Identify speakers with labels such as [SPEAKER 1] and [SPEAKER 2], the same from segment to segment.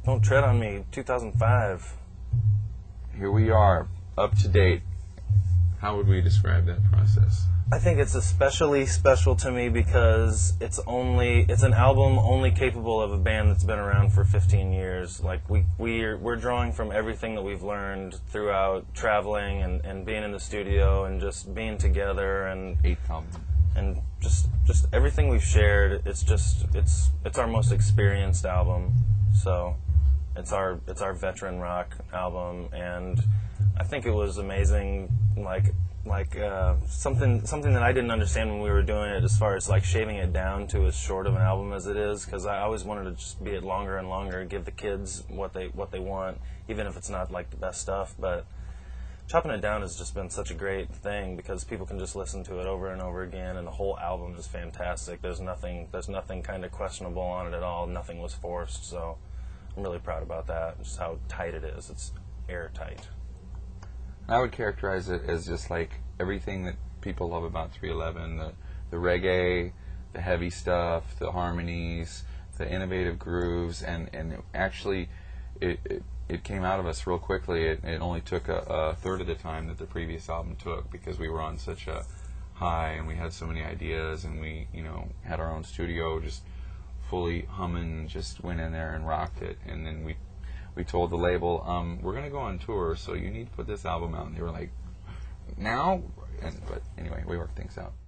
[SPEAKER 1] Don't tread on me. 2005.
[SPEAKER 2] Here we are, up to date. How would we describe that process?
[SPEAKER 1] I think it's especially special to me because it's an album only capable of a band that's been around for 15 years. Like we're drawing from everything that we've learned throughout traveling and being in the studio and just being together and
[SPEAKER 2] Eighth album.
[SPEAKER 1] And just everything we've shared. It's our most experienced album. So it's our veteran rock album, and I think it was amazing. Something that I didn't understand when we were doing it, as far as like shaving it down to as short of an album as it is, because I always wanted to just be it longer and longer, give the kids what they want, even if it's not like the best stuff. But chopping it down has just been such a great thing because people can just listen to it over and over again, and the whole album is fantastic. There's nothing kind of questionable on it at all. Nothing was forced, so I'm really proud about that. Just how tight it is. It's airtight.
[SPEAKER 2] I would characterize it as just like everything that people love about 311, the reggae, the heavy stuff, the harmonies, the innovative grooves, and actually it came out of us real quickly. It only took a third of the time that the previous album took because we were on such a high and we had so many ideas, and we had our own studio just fully humming, just went in there and rocked it. And then we told the label, we're going to go on tour, so you need to put this album out. And they were like, now? But anyway, we worked things out.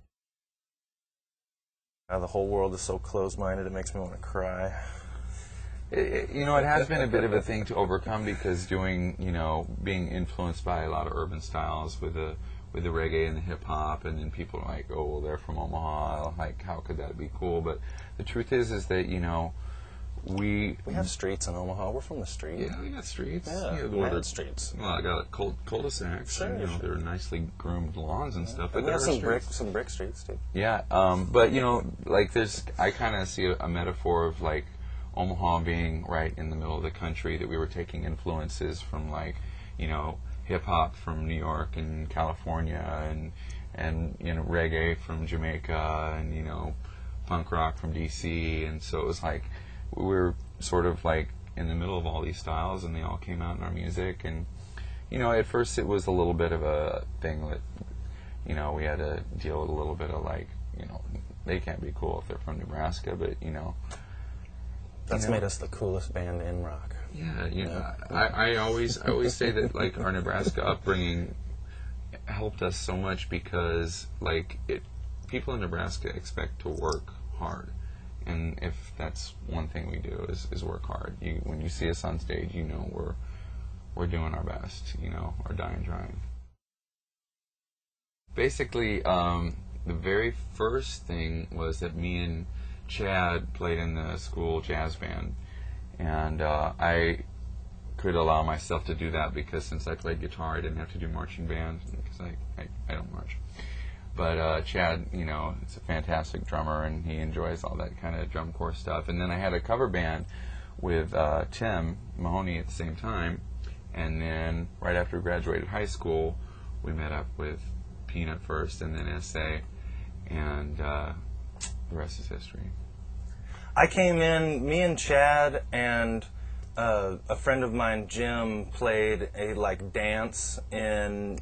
[SPEAKER 1] The whole world is so closed-minded, it makes me want to cry.
[SPEAKER 2] It has been a bit of a thing to overcome because being influenced by a lot of urban styles with the reggae and the hip-hop, and then people are like, oh, well, they're from Omaha, like, how could that be cool? But the truth is that, we
[SPEAKER 1] have streets in Omaha. We're from the street.
[SPEAKER 2] Yeah, we got streets.
[SPEAKER 1] Yeah, we got streets.
[SPEAKER 2] Well, I got cul-de-sacs.
[SPEAKER 1] Sure,
[SPEAKER 2] and, they're nicely groomed lawns and stuff. But
[SPEAKER 1] we have
[SPEAKER 2] some
[SPEAKER 1] brick streets too.
[SPEAKER 2] Yeah, but I kind of see a metaphor of like Omaha being right in the middle of the country, that we were taking influences from hip hop from New York and California, and reggae from Jamaica, and punk rock from DC, and so it was like we were sort of like in the middle of all these styles, and they all came out in our music. And at first it was a little bit of a thing that we had to deal with a little bit of like they can't be cool if they're from Nebraska, but
[SPEAKER 1] that's made us the coolest band in rock.
[SPEAKER 2] Yeah, I always say that like our Nebraska upbringing helped us so much because people in Nebraska expect to work hard, and if that's one thing we do is work hard. When you see us on stage, we're doing our best, or dying trying. Basically, the very first thing was that me and Chad played in the school jazz band, and I could allow myself to do that because since I played guitar, I didn't have to do marching band because I don't march. But Chad, is a fantastic drummer, and he enjoys all that kind of drum corps stuff. And then I had a cover band with Tim Mahoney at the same time, and then right after we graduated high school, we met up with Pnut first, and then SA, and the rest is history.
[SPEAKER 1] I came in, me and Chad and a friend of mine, Jim, played a dance in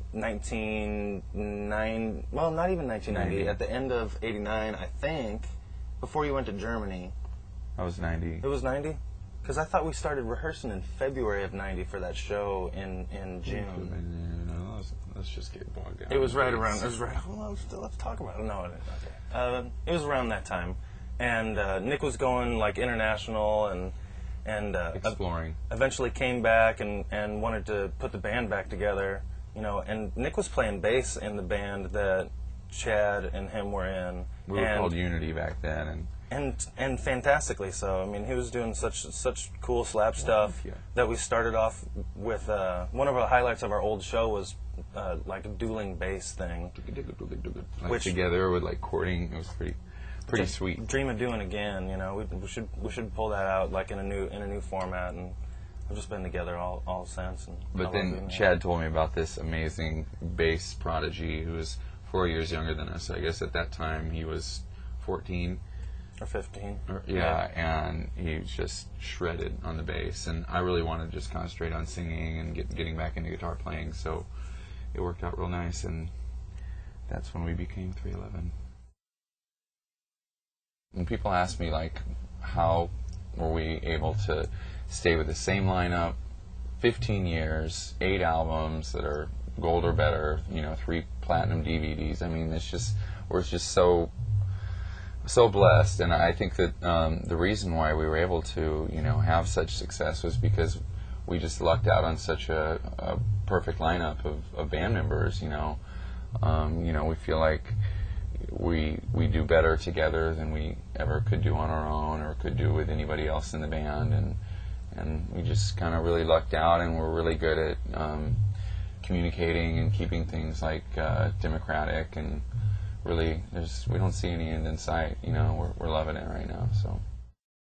[SPEAKER 1] 1990. Well, not even 1990. At the end of '89, I think, before you went to Germany.
[SPEAKER 2] I was 90.
[SPEAKER 1] It was 90, because I thought we started rehearsing in February of '90 for that show in June.
[SPEAKER 2] No, let's just get bogged down.
[SPEAKER 1] It was right around. It was right. Well, let's talk about it. No, okay. It was around that time, and Nick was going international and
[SPEAKER 2] exploring.
[SPEAKER 1] Eventually came back and wanted to put the band back together, and Nick was playing bass in the band that Chad and him were in.
[SPEAKER 2] We were called Unity back then,
[SPEAKER 1] and fantastically so. I mean, he was doing such cool slap stuff that we started off with. One of the highlights of our old show was a dueling bass thing,
[SPEAKER 2] together with chording. It was pretty sweet.
[SPEAKER 1] Dream of doing again. We should pull that out in a new format, and we've just been together all since.
[SPEAKER 2] But then Chad told me about this amazing bass prodigy who was 4 years younger than us. I guess at that time he was 14.
[SPEAKER 1] or 15.
[SPEAKER 2] And he was just shredded on the bass, and I really wanted to just concentrate on singing and getting back into guitar playing, so it worked out real nice, and that's when we became 311. When people ask me, like, how were we able to stay with the same lineup 15 years, 8 albums that are gold or better, 3 platinum DVDs, I mean, we're just so blessed. And I think that the reason why we were able to have such success was because we just lucked out on such a perfect lineup of band members. We feel like we do better together than we ever could do on our own or could do with anybody else in the band, and we just kind of really lucked out, and we're really good at communicating and keeping things like democratic, and really we don't see any end in sight. We're loving it right now. So.